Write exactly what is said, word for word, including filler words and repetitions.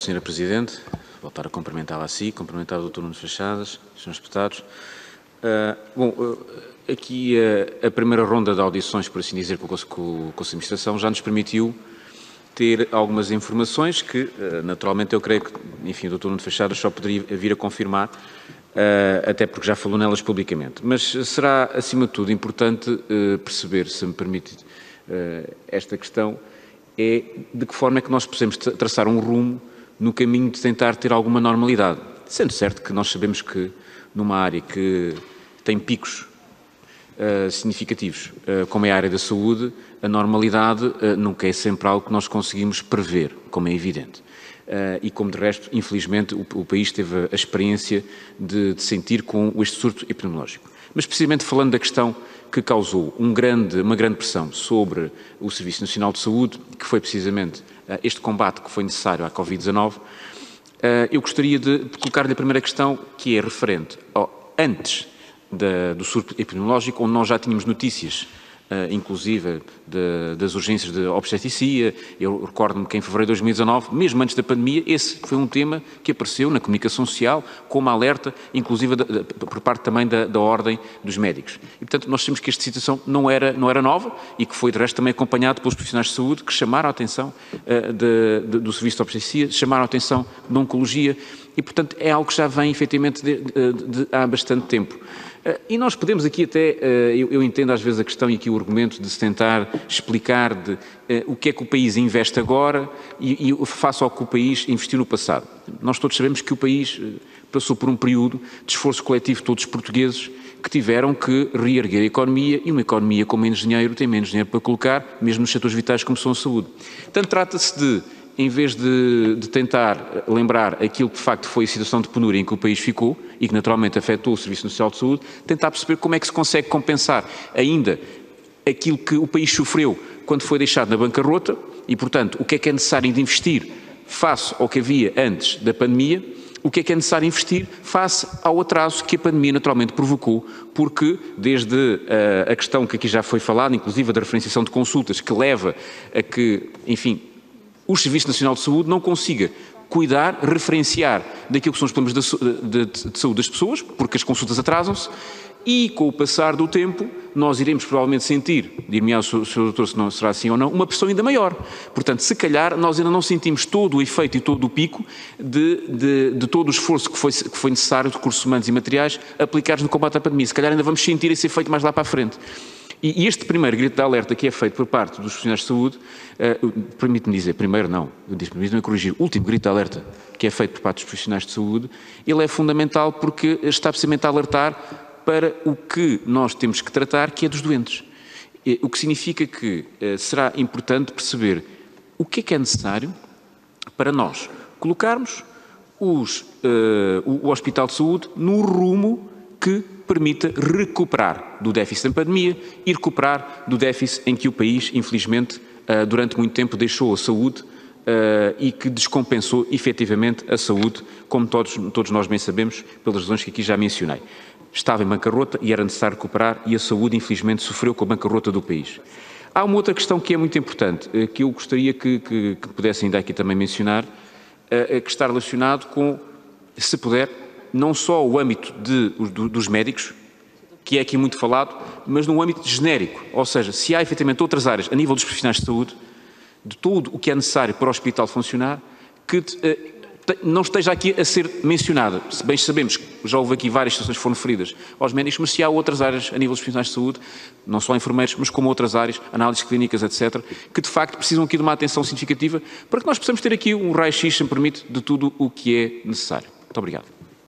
senhora Presidente, voltar a cumprimentá-la a si, cumprimentar o doutor Nuno Fachadas, senhores deputados. Uh, bom, uh, aqui uh, a primeira ronda de audições, por assim dizer, com o Conselho de Administração já nos permitiu ter algumas informações que, uh, naturalmente, eu creio que, enfim, o doutor Nuno Fachadas só poderia vir a confirmar, uh, até porque já falou nelas publicamente. Mas será, acima de tudo, importante uh, perceber, se me permite uh, esta questão, é de que forma é que nós podemos traçar um rumo no caminho de tentar ter alguma normalidade. Sendo certo que nós sabemos que numa área que tem picos uh, significativos, uh, como é a área da saúde, a normalidade uh, nunca é sempre algo que nós conseguimos prever, como é evidente. Uh, e como de resto, infelizmente, o, o país teve a experiência de, de sentir com este surto epidemiológico. Mas precisamente falando da questão que causou um grande, uma grande pressão sobre o Serviço Nacional de Saúde, que foi precisamente uh, este combate que foi necessário à Covid dezanove, uh, eu gostaria de, de colocar-lhe a primeira questão, que é referente ao, antes da, do surto epidemiológico, onde nós já tínhamos notícias, Uh, inclusive de, das urgências de obstetricia. Eu recordo-me que em fevereiro de dois mil e dezanove, mesmo antes da pandemia, esse foi um tema que apareceu na comunicação social como alerta, inclusive da, da, por parte também da, da Ordem dos Médicos. E, portanto, nós sabemos que esta situação não era, não era nova e que foi, de resto, também acompanhado pelos profissionais de saúde que chamaram a atenção uh, de, de, do serviço de obstetricia, chamaram a atenção da oncologia e, portanto, é algo que já vem, efetivamente, de, de, de, há bastante tempo. Uh, e nós podemos aqui até, uh, eu, eu entendo às vezes a questão e aqui o argumento de se tentar explicar de, uh, o que é que o país investe agora e, e face ao que o país investiu no passado. Nós todos sabemos que o país uh, passou por um período de esforço coletivo de todos os portugueses que tiveram que reerguer a economia e uma economia com menos dinheiro tem menos dinheiro para colocar, mesmo nos setores vitais como são a saúde. Portanto, trata-se de, em vez de, de tentar lembrar aquilo que de facto foi a situação de penúria em que o país ficou e que naturalmente afetou o Serviço Nacional de Saúde, tentar perceber como é que se consegue compensar ainda aquilo que o país sofreu quando foi deixado na bancarrota e, portanto, o que é que é necessário de investir face ao que havia antes da pandemia, o que é que é necessário investir face ao atraso que a pandemia naturalmente provocou, porque desde uh, a questão que aqui já foi falada, inclusive a da referenciação de consultas, que leva a que, enfim, o Serviço Nacional de Saúde não consiga cuidar, referenciar daquilo que são os problemas de, de, de saúde das pessoas, porque as consultas atrasam-se, e com o passar do tempo nós iremos provavelmente sentir, dir-me-á o senhor doutor se não será assim ou não, uma pressão ainda maior. Portanto, se calhar nós ainda não sentimos todo o efeito e todo o pico de, de, de todo o esforço que foi, que foi necessário, de recursos humanos e materiais, aplicados no combate à pandemia. Se calhar ainda vamos sentir esse efeito mais lá para a frente. E este primeiro grito de alerta que é feito por parte dos profissionais de saúde, uh, permite-me dizer, primeiro não, eu disse, permite-me corrigir, o último grito de alerta que é feito por parte dos profissionais de saúde, ele é fundamental porque está precisamente a alertar para o que nós temos que tratar, que é dos doentes. O que significa que uh, será importante perceber o que é que é necessário para nós colocarmos os, uh, o, o Hospital de Saúde no rumo que permita recuperar do déficit da pandemia e recuperar do déficit em que o país, infelizmente, durante muito tempo deixou a saúde e que descompensou efetivamente a saúde, como todos, todos nós bem sabemos, pelas razões que aqui já mencionei. Estava em bancarrota e era necessário recuperar e a saúde, infelizmente, sofreu com a bancarrota do país. Há uma outra questão que é muito importante, que eu gostaria que, que, que pudesse ainda aqui também mencionar, que está relacionado com, se puder, não só o âmbito de, do, dos médicos, que é aqui muito falado, mas no âmbito genérico, ou seja, se há efetivamente outras áreas, a nível dos profissionais de saúde, de tudo o que é necessário para o hospital funcionar, que eh, não esteja aqui a ser mencionada. Se bem sabemos que já houve aqui várias situações que foram referidas aos médicos, mas se há outras áreas a nível dos profissionais de saúde, não só enfermeiros, mas como outras áreas, análises clínicas, etcétera, que de facto precisam aqui de uma atenção significativa para que nós possamos ter aqui um raio-x, se me permite, de tudo o que é necessário. Muito obrigado.